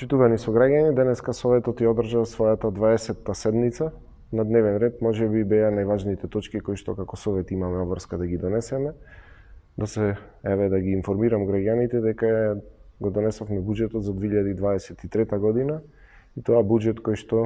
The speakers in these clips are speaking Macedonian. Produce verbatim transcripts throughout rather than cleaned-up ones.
Почитувани сограѓани, денеска Советот ја одржа својата дваесетта седница. На дневен ред може би беа најважните точки кои што како Совет имаме обврска да ги донесеме. Да се, еве, да ги информирам граѓаните дека го донесовме буџетот за две илјади дваесет и трета година и тоа буџет кој што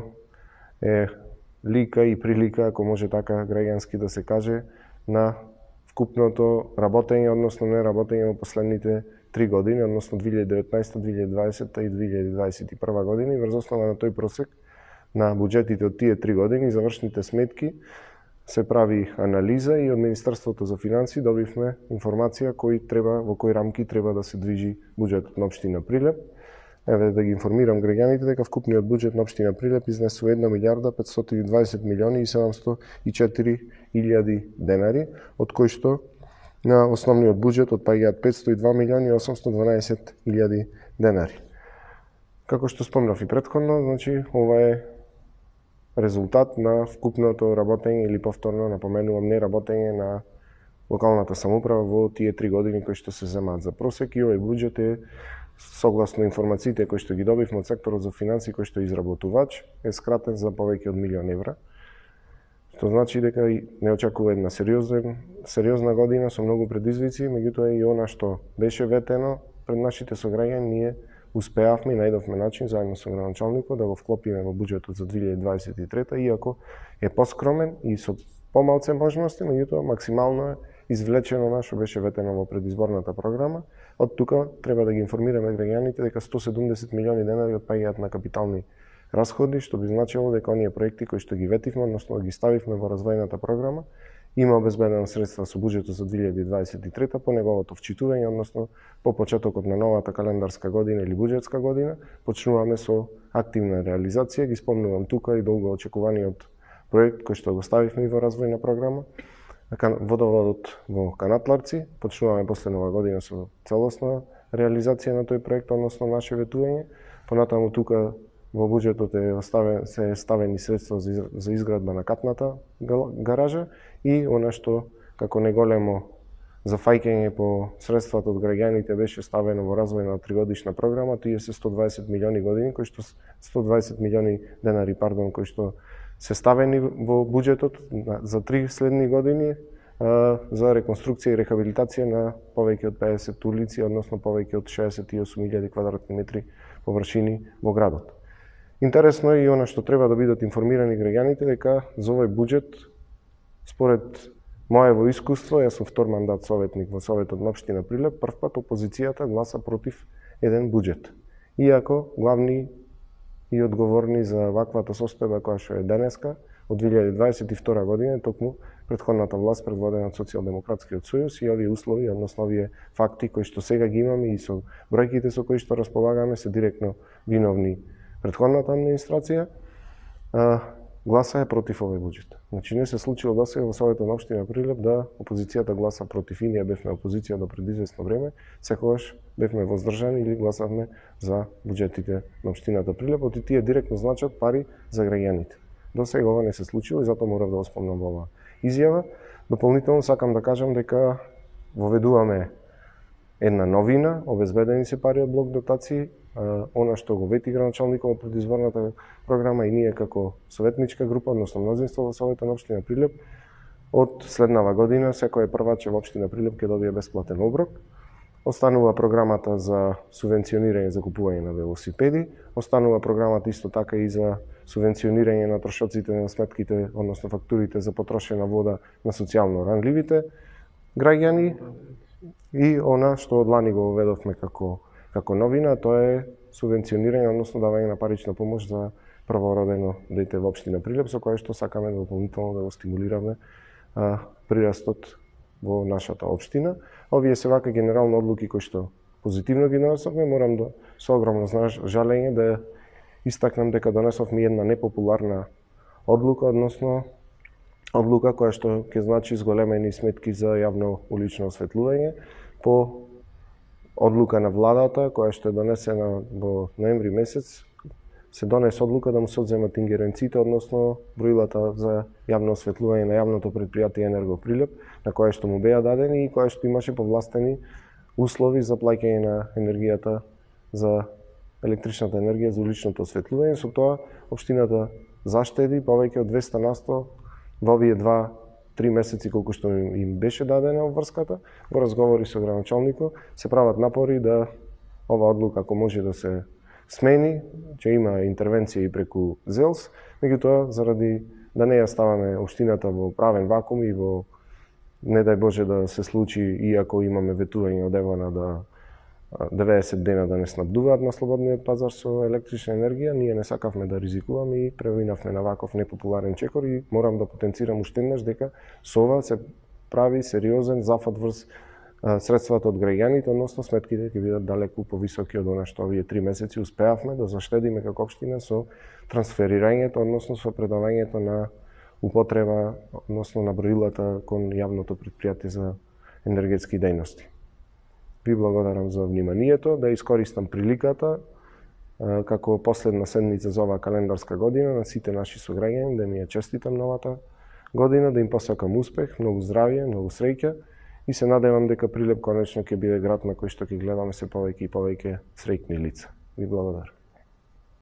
е лика и прилика, ако може така граѓански да се каже, на вкупното работење, односно не работење во последните три години, односно две илјади деветнаесета, две илјади дваесета и две илјади дваесет и прва година, и врз основа на тој просек на буџетите од тие три години, завршните сметки, се прави анализа и од Министерството за финансии добивме информација кој треба, во кои рамки треба да се движи буџетот на општина Прилеп. Еве да ги информирам граѓаните дека вкупниот буџет на општина Прилеп изнесува една милијарда петстотини и дваесет милиони и седумстотини и четири илјади денари, од кои што на основниот буџет отпаѓаат петстотини и два милиони и осумстотини и дванаесет илјади денари. Како што спомнав и претходно, значи ова е резултат на вкупното работење или повторно напоменувам не работење на локалната самоуправа во тие три години кои што се земаат за просек, и овој буџет е согласно информациите кои што ги добивме од секторот за финансии кој што е изработувач, е скратен за повеќе од милион евра. Што значи дека не очекува една сериозна, сериозна година со многу предизвици, меѓутоа и она што беше ветено пред нашите сограѓани, ние успеавме и најдовме начин заедно со градоначалникот да го вклопиме во буџетот за две илјади дваесет и трета, иако е поскромен и со помалце можности, меѓутоа максимално е извлечено на што беше ветено во предизборната програма. Од тука треба да ги информираме граѓаните дека сто седумдесет милиони денари отпаѓаат на капитални расходи, што би значило дека оние проекти кои што ги ветивме, односно ги ставивме во развојната програма, има обезбедено средства со буџетот за две илјади дваесет и трета по неговото вчитување, односно по почетокот на новата календарска година или буџетска година, почнуваме со активна реализација. Ги спомнувам тука и долго очекуваниот проект кој што го ставивме и во развојна програма, водоводот во Канатларци. Почнуваме после нова година со целосна реализација на тој проект, односно наше ветување. Понатаму тука во буџетот е ставен, се е ставени средства за, за изградба на катната гаража и она што како неголемо зафаќање по средствата од граѓаните беше ставено во развојна тригодишна програма, тие се сто дваесет милиони години, кои што сто дваесет милиони денари, пардон, кои што се ставени во буџетот за три следни години а, за реконструкција и рехабилитација на повеќе од педесет улици, односно повеќе од шеесет и осум илјади квадратни метри површини во градот. Интересно е и она што треба да бидат информирани граѓаните дека за овој буџет, според моево искуство, јас сум втор мандат советник во Советот на општина Прилеп, прв пат опозицијата гласа против еден буџет. Иако главни и одговорни за ваквата состојба која што е денеска, од две илјади дваесет и втора година, токму претходната власт предводена од Социјалдемократскиот сојуз, и овие услови, односно овие факти кои што сега ги имаме и со бројките со кои што располагаме се директно виновни претходната администрација, а, гласа е против овој буџет. Значи не се случило досега во Советот на општина Прилеп да опозицијата гласа против, и ние бевме опозиција до пред известно време, секогаш бевме воздржани или гласавме за буџетите на општината Прилеп, и тие директно значат пари за граѓаните. Досега ова не се случило и затоа морав да го спомнам во оваа изјава. Дополнително сакам да кажам дека воведуваме една новина, обезбедени се пари од блок дотации, она што го вети градоначалникот во предизборната програма и ние како советничка група, односно мнозинство во Советот на општина Прилеп, од следнава година секој прваче во општина Прилеп ќе добие бесплатен оброк. Останува програмата за субвенционирање за купување на велосипеди, останува програмата исто така и за субвенционирање на трошоците на сметките, односно фактурите за потрошена вода на социјално ранливите граѓани, и она што од лани го воведовме како како новина, тоа е субвенционирање, односно давање на парична помош за првородено дете во општина Прилеп, со кое што сакаме дополнително да го стимулираме а, прирастот во нашата општина. Овие се вака генерални одлуки кои што позитивно ги донесовме. Морам да со огромно жалење да истакнам дека донесовме една непопуларна одлука, односно одлука која што ќе значи зголемени сметки за јавно улично осветлување по одлука на владата која што е донесена во ноември месец. Се донесе одлука да му се одземат ингеренциите, односно броилата за јавно осветлување на јавното претпријатие Енерго Прилеп, на кое што му беа дадени и кое што имаше повластени услови за плаќање на енергијата за електричната енергија за уличното осветлување, со тоа општината заштеди повеќе од двесте на сто во овие два три месеци колку што им беше дадена обврската. Во разговори со градоначалникот се прават напори да ова одлука ако може да се смени, че има интервенција и преку ЗЕЛС, меѓутоа заради да не ја ставаме општината во правен вакуум и во не дај Боже да се случи, иако имаме ветување од Евона да деветдесет дена да не снабдуваат на слободниот пазар со електрична енергија, ние не сакавме да ризикуваме и преминавме на ваков непопуларен чекор и морам да потенцирам уште еднаш дека со ова се прави сериозен зафат врз средствата од граѓаните, односно сметките ќе бидат далеку повисоки од она што овие три месеци успеавме да заштедиме како општина со трансферирањето, односно со предавањето на употреба, односно на броилата кон јавното претпријатие за енергетски дејности. Ви благодарам за вниманието, да искористам приликата како последна седница за оваа календарска година на сите наши сограѓани, да ми ја честитам новата година, да им посакам успех, многу здравје, многу среќа и се надевам дека Прилеп конечно ќе биде град на кој што ќе гледаме се повеќе и повеќе среќни лица. Ви благодарам.